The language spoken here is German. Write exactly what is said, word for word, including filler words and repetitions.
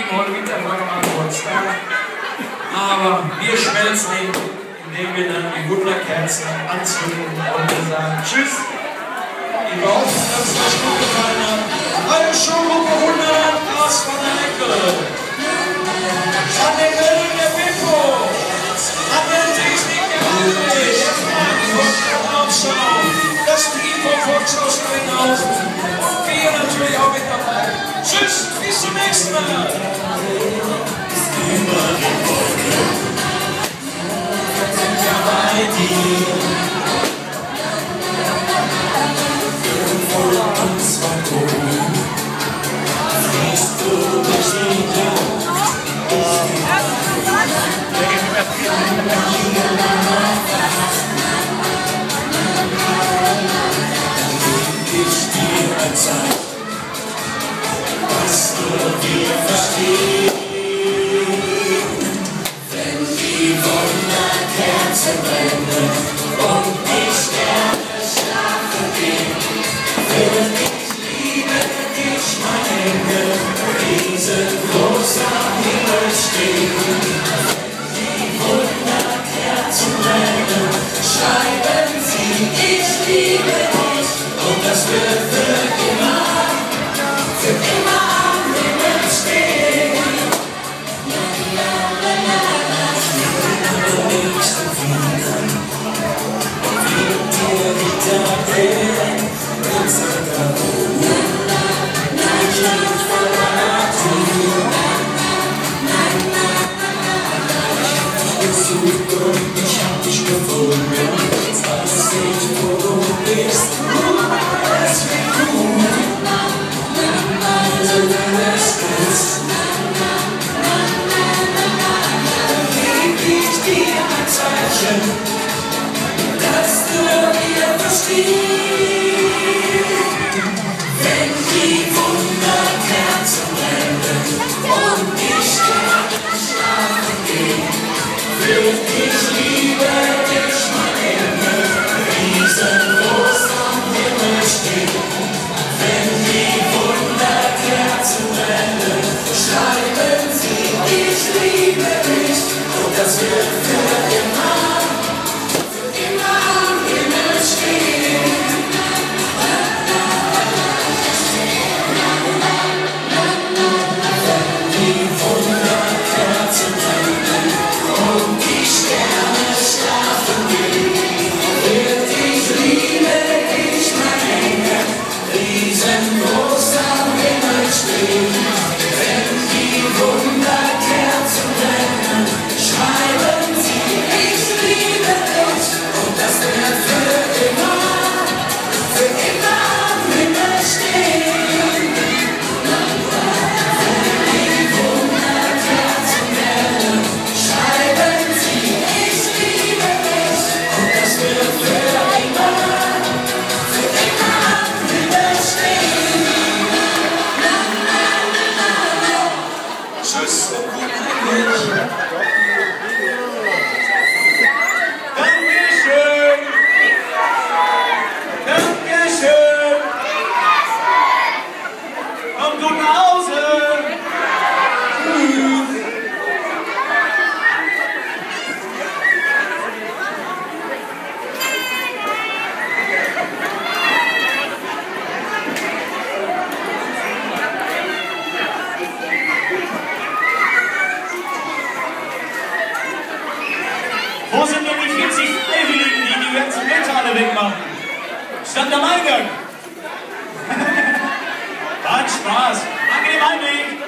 heute Mittag war noch am Geburtstag. Aber wir schmelzen ihn, indem wir dann die Wunderkerzen anzünden und wir sagen Tschüss. Ich hoffe, dass es euch gut gefallen hat. Eure Showgruppe Wunderland aus Wanne-Eickel. An den Grillen der Bimbo. An den Technik der André. Der Frank von der Raumschau. Das Team von Volkshaus Röhlinghausen. Und wir natürlich auch mit dabei. Tschüss, bis zum nächsten Mal. Über den Wolken sind wir bei dir. Irgendwo ans Balkon fließt du durch die Luft. Dann geb ich dir ein Zeichen, was nur wir verstehen. Wenn die Wunderkerzen brennen und die Sterne schlafen gehen, wird ich liebe dich, mein Engel, riesengroß am Himmel stehen. Wenn die Wunderkerzen brennen, schreiben sie, ich liebe dich, und das wird für immer, für immer am Himmel stehen. Ich hab dich gefunden, jetzt weiß ich, wo du bist. Es wird gut, also wenn es ist. Dann geb ich dir ein Zeichen, dass du mir verstehst. Wenn die Wunderkerzen brennen und die Sterne schlafen gehen, wird ich liebe dich, mein Engel, riesengroß am Himmel stehen. Wenn die Wunderkerzen brennen, schreiben sie, ich liebe dich, und das wird für immer, für immer am Himmel stehen. Wenn die Wunderkerzen brennen und die Sterne schlafen gehen, wird ich liebe dich, mein Engel, riesengroß am Himmel stehen. Wenn die Wunderkerzen brennen, schreiben sie, ich liebe dich, und das wird für immer, für immer am Himmel stehen. Wenn die Wunderkerzen brennen, schreiben sie, ich liebe dich, und das wird für immer, für immer am Himmel stehen. Tschüss und guten Heimweg. Dankeschön. Dankeschön. Kommt gut nach Hause. Tschüss. Wo sind denn die vierzig Freiwilligen, die die ganzen Blätter alle wegmachen? Stand am Eingang. War ein Spaß. Angenehm Heimweg.